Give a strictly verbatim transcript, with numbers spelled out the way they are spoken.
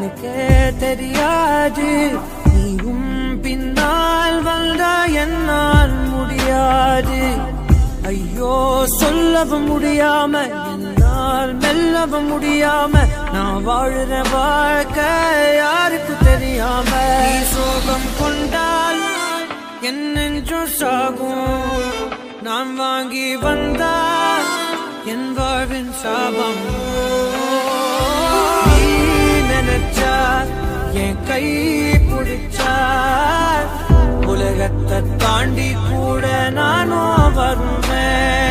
எனக்கே தெரியாது நீயும் பின்னால் வந்தா என்னால் முடியாது ஐயோ சொல்லவும் முடியாம என்னால் மெல்லவும் முடியாம நான் வாழுற வாழ்க்கை யாருக்கு தெரியாம நீ சோகம் கொண்டால் என் நெஞ்சும் சாகும் நான் வாங்கி வந்தால் என் வாழ்வின் சாபம் நீ நினைச்சா என் கை பிடிச்சார் உலகத்தை தாண்டி கூட நானும் வருவேன்